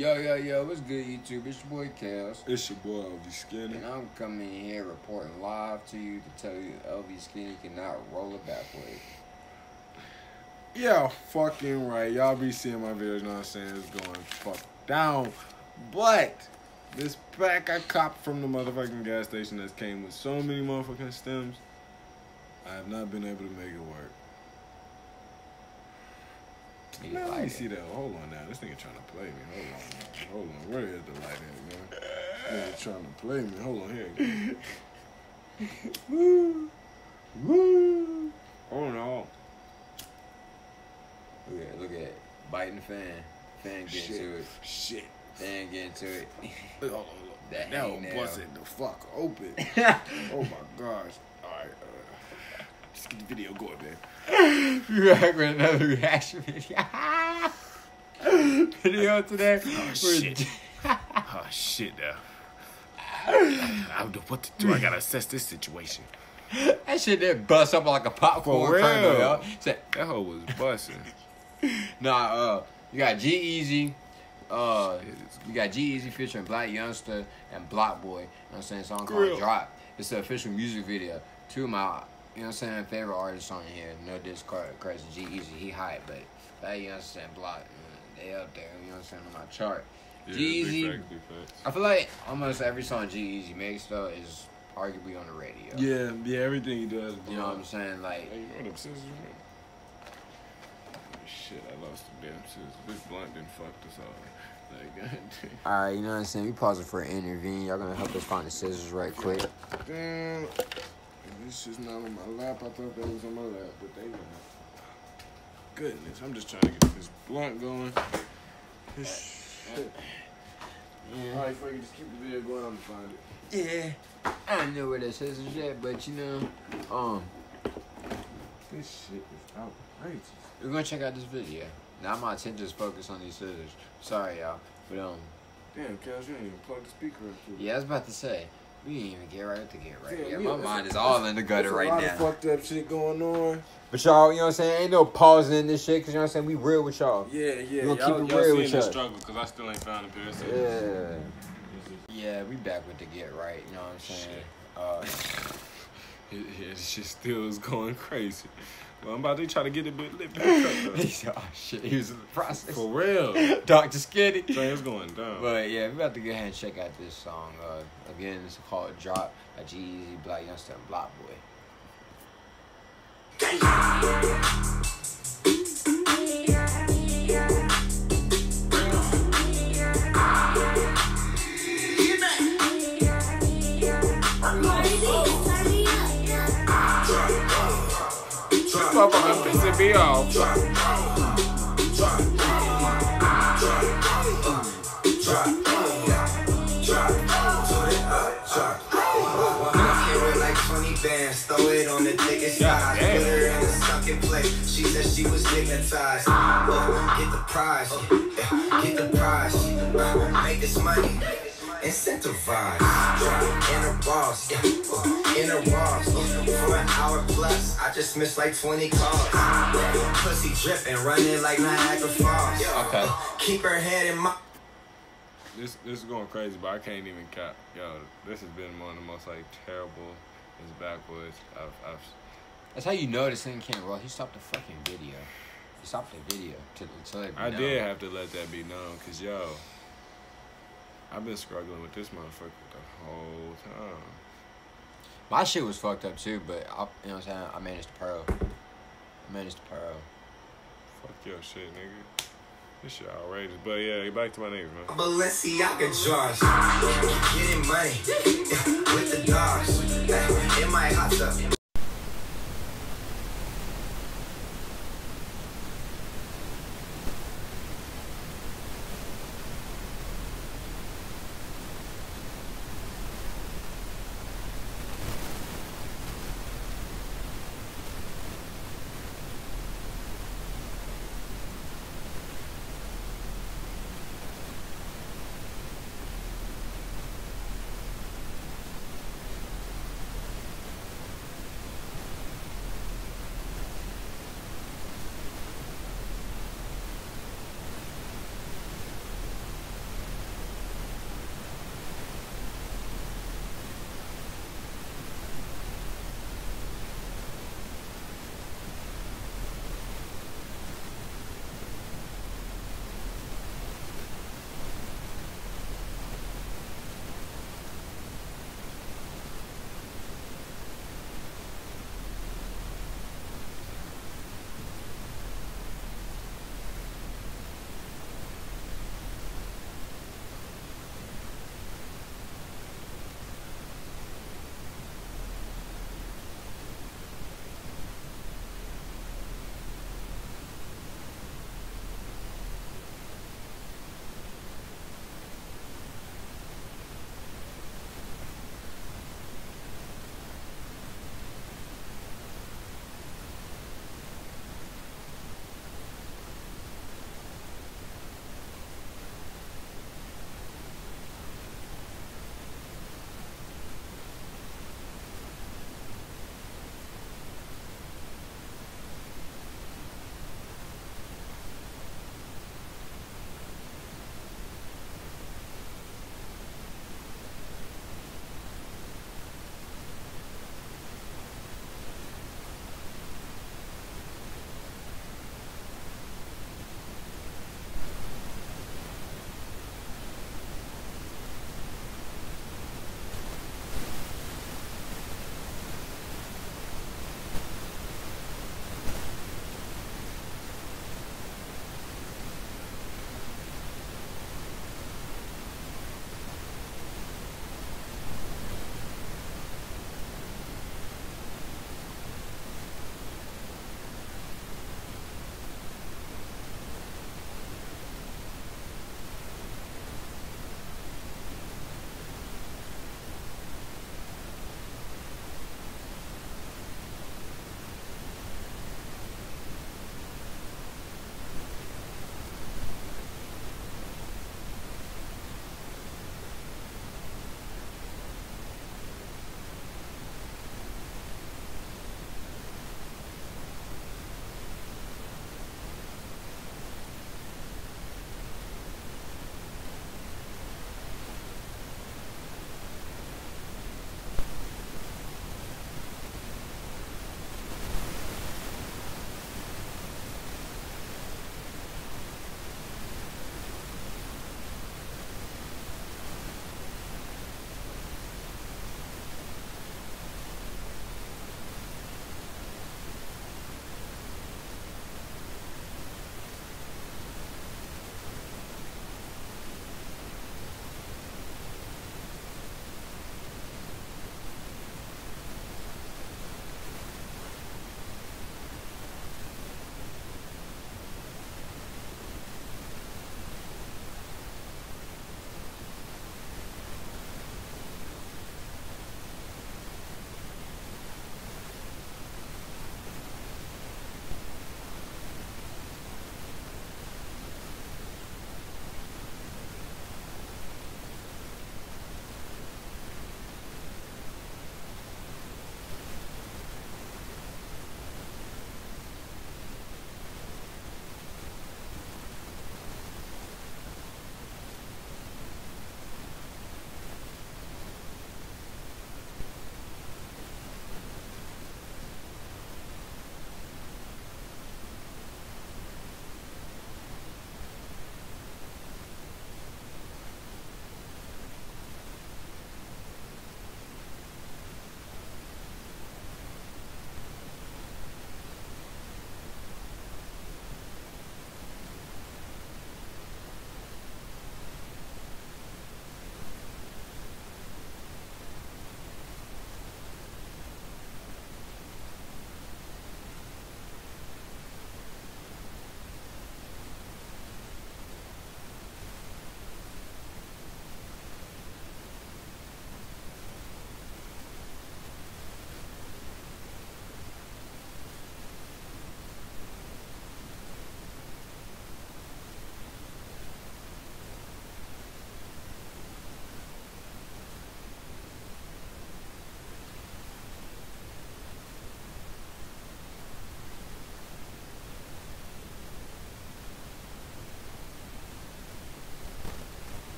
Yo, what's good, YouTube? It's your boy, Kels. It's your boy, LV Skinny. And I'm coming in here reporting live to you to tell you LV Skinny cannot roll it backwards. Yeah, fucking right. Y'all be seeing my videos, you know what I'm saying? It's going fuck down. But this pack I copped from the motherfucking gas station that came with so many motherfucking stems, I have not been able to make it work. Man, let me see that. Hold on now. This nigga trying to play me. Hold on. Where is the light at, man? Nigga trying to play me. Hold on, here you go. Woo. Oh no. Look at it. Biting the fan. Fan getting to it. Shit. Fan getting to it. That one busted the fuck open. Oh my gosh. Alright, just get the video going, man. We're back with another reaction video today. Oh shit. Oh shit now. I don't know what to do. I gotta assess this situation. That shit did bust up like a popcorn For real. kernel, yo. That hoe was busting. Nah, you got G-Eazy. You got G-Eazy featuring Black Youngster and Block Boy. You know what I'm saying? Song called Drop. It's the official music video. Two of my, you know what I'm saying, favorite artists on here. No discard, cause G-Eazy, he hype, but Black Youngster and Block, they up there, you know what I'm saying, on my chart. Yeah, G-Eazy, big facts. I feel like almost every song G-Eazy makes, though, is arguably on the radio. Yeah, everything he does. You know what I'm saying? Like, hey, you know them scissors, man? Shit, I lost the damn scissors. This blunt didn't fuck this all. Like, goddamn. alright, you know what I'm saying? We pausing for an intervene. Y'all gonna help us find the scissors right quick. Damn. This is not on my lap. I thought that was on my lap, but they weren't. Goodness, I'm just trying to get this blunt going. This shit. Yeah. Alright, fuck it, just keep the video going. I'm gonna find it. Yeah. I don't know where the scissors at, but you know, This shit is outrageous. we're gonna check out this video. Now my attention's focused on these scissors. Sorry, y'all. But Damn, Kels, you didn't even plug the speaker up to it. yeah, I was about to say, we didn't even get right with the get right. Yeah, My mind is all in the gutter right There's a now. lot of fucked up shit going on. But y'all, you know what I'm saying? Ain't no pausing in this shit, cause you know what I'm saying? We real with y'all. Yeah. We gonna keep it y'all real with seeing the y'all. struggle, because I still ain't found a pair of scissors. Yeah, we back with the get right. You know what I'm saying? This shit still is going crazy. Well, I'm about to try to get it lit back up, He said, oh shit, he was in the process. though. For real. Dr. Skinny. So it's going down. But yeah, we about to go ahead and check out this song. Again, it's called Drop by G-Eazy, Black Youngster, and Block Boy. Motherfucker pissing me off. Bands, throw it on the thickest side. Put her in a sunken place. She said she was hypnotized. Get the prize, get the prize. Make this money, incentivize. In a boss, in a boss. For an hour plus, I just missed like 20 calls. Pussy dripping, running like Niagara Falls. Okay. Keep her head in my. This is going crazy, but I can't even cap. Yo, this has been one of the most like terrible. It's backwards. That's how you know this thing can't roll. He stopped the fucking video. He stopped the video to let it be known. did have to let that be known, cause yo, I've been struggling with this motherfucker the whole time. My shit was fucked up too, but you know what I'm saying? I managed to pearl. Fuck your shit, nigga. This shit outrageous. But yeah, get back to my niggas, man. Balenciaga drawers, getting money with the dogs. In my hot tub.